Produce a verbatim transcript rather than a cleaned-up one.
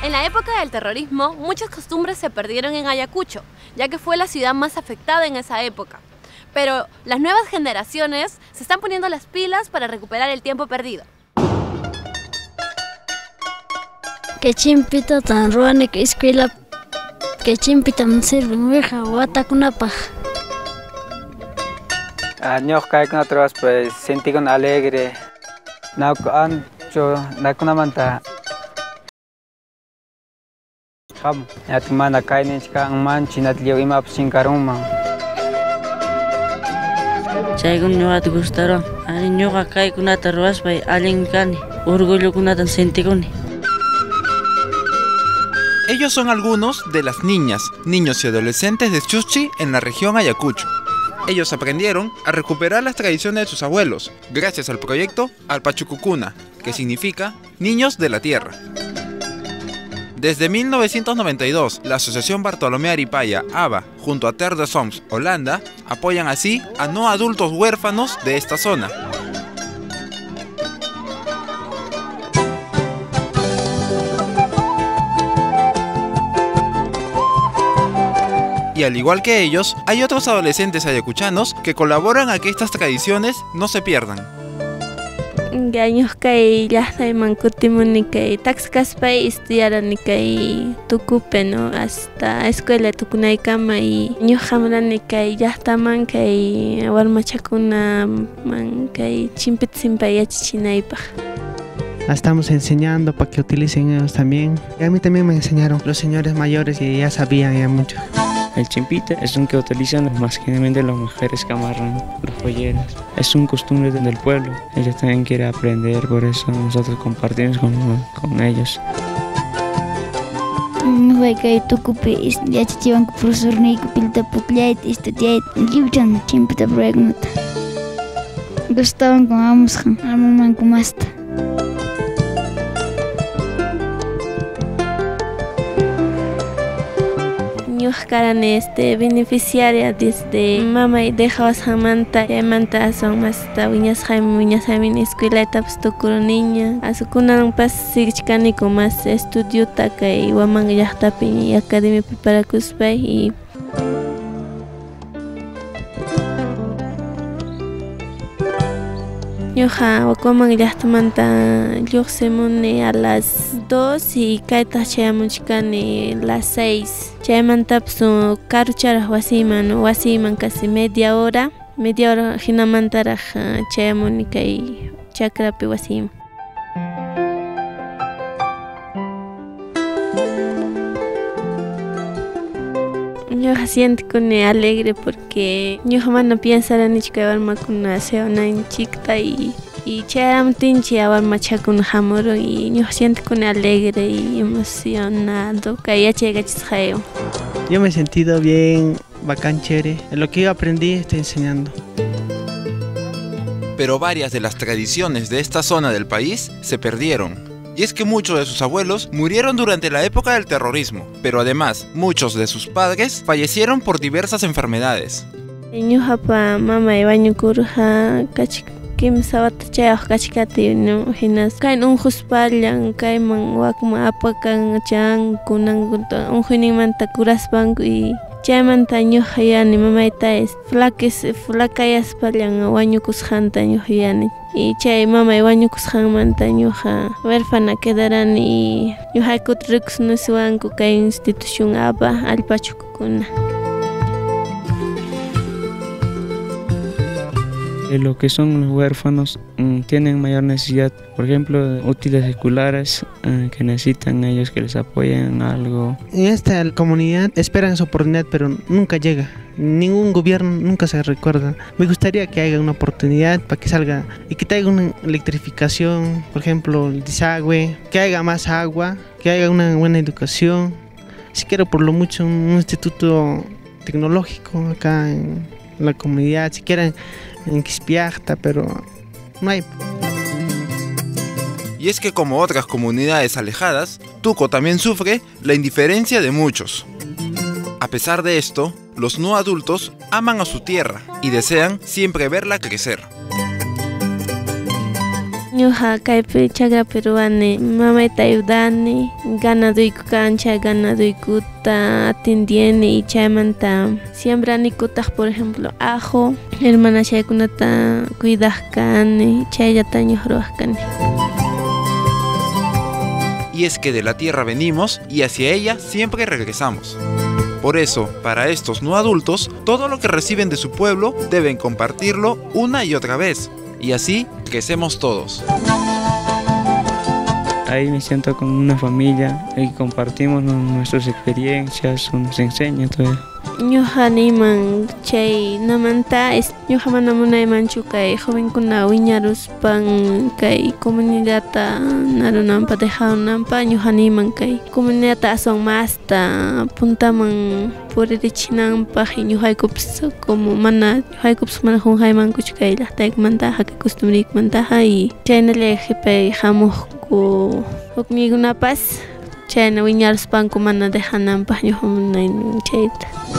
En la época del terrorismo, muchas costumbres se perdieron en Ayacucho, ya que fue la ciudad más afectada en esa época. Pero las nuevas generaciones se están poniendo las pilas para recuperar el tiempo perdido. Que chimpita tan ruane que escuela, que chimpita no sirve mueja wata kunapaj. Años que con otros pues sentí con alegre, no ancho, no con manta. Vamos, ya te manda cae ni chica man china tío y map sin caruma. Chaygun ñuqa te gustaron, ani ñuqa kaykunata ruwaspay allin kani, orgullokunata sentikuni. Ellos son algunos de las niñas, niños y adolescentes de Chuchi en la región Ayacucho. Ellos aprendieron a recuperar las tradiciones de sus abuelos, gracias al proyecto Alpachucucuna, que significa Niños de la Tierra. Desde mil novecientos noventa y dos, la Asociación Bartolomé Aripaya, A B A, junto a Terre de Soms, Holanda, apoyan así a no adultos huérfanos de esta zona. Y al igual que ellos, hay otros adolescentes ayacuchanos que colaboran a que estas tradiciones no se pierdan. Años que ya se mancutimuni que taxcaspay estudiaron que tucupe no hasta escuela tucunaicama y ñu hamrani que ya estaman que warmachakuna man que chimpit simpay yachichinaypaj. Estamos enseñando para que utilicen ellos también. Y a mí también me enseñaron los señores mayores que ya sabían ya mucho. El chimpita es un que utilizan más generalmente las mujeres que amarran los polleras. Es un costumbre del pueblo. Ellos también quieren aprender, por eso nosotros compartimos con, con ellos. Nueve tucupi ya chichivan profesor ni kupilta puclayt estudiait liuchan chimpita pregnota. Gustaban con amos han armaman kumasta. Karan este beneficiaria desde mama y dejabas jamanta y manta son más tabiñas jaime viñas jaime escuela etapas tocuro niña a su cuna un pas sigchcani con más estudio taka y waman ya tapi y academia prepara kuspay y Yoja, wakuman ya manta yuxemune a las dos y kaita chayamuchkani las seis. Chayamanta su karuchara wasiman, wasiman casi media hora, media hora hinamantara chayamuni kay chakrapi wasiman. Yo siento con alegre porque yo jamás no pienso ni que va a ser una chica y y charam tinchi a macha con jamoro y yo siento con alegre y emocionado que ya llega chisjeo. Yo me he sentido bien, bacán, chévere. Lo que yo aprendí estoy enseñando. Pero varias de las tradiciones de esta zona del país se perdieron. Y es que muchos de sus abuelos murieron durante la época del terrorismo, pero además muchos de sus padres fallecieron por diversas enfermedades. Ñuqa mama ibaño kurja kachik kim sawata chayaq kachikati no hinas kain unquspallan kayman wakma apakan chan kunan unquinimanta kuraspanku y chaymanta ñuqa yani mamayta es flakis flakayaspallan wañukusqanta ñuqa yani y chay mamay wañukusqanmanta ñuqa huérfana quedarán y ñuqaykuta riqsinuswanku kay institución A B A Alpachucucuna. Lo que son los huérfanos mmm, tienen mayor necesidad, por ejemplo, útiles escolares eh, que necesitan ellos que les apoyen algo. En esta comunidad esperan esa oportunidad, pero nunca llega. Ningún gobierno nunca se recuerda. Me gustaría que haya una oportunidad para que salga y que haya una electrificación, por ejemplo, el desagüe, que haya más agua, que haya una buena educación. Si quiero por lo mucho un instituto tecnológico acá en la comunidad, si quieren en Quispiachta, pero no hay. Y es que como otras comunidades alejadas, Tuco también sufre la indiferencia de muchos. A pesar de esto, los no adultos aman a su tierra y desean siempre verla crecer. Ñuqa kaypi chagra peruani mamayta ayudani, ganaduyku kancha, ganaduykuta atendieni y chaymanta siembrani kutaq por ejemplo ajo, hermana chaykunata cuidaq kani, chayllata ñuqa kani. Y es que de la tierra venimos y hacia ella siempre regresamos. Por eso, para estos no adultos, todo lo que reciben de su pueblo deben compartirlo una y otra vez. Y así crecemos todos. Ahí me siento con una familia y compartimos nuestras experiencias, nos enseña todo. Ñuqa niman chay namanta es ñuqa mana munaymanchu kay jovenkuna wiñaruspan kay comunidadta narunanpa dejawnanpa ñuqa niman kay comunidadta aswan masta puntaman puririchinanpaq ñuqaykupas como mana ñuqaykupas mana qunqaymankuchu kay llaqtaykumantaqa kay costumbriykumantaqa y chaynallayak qhipay hamuqku hukniykunapas chayna wiñaruspanku mana dejananpaq ñuqa munayman chayta.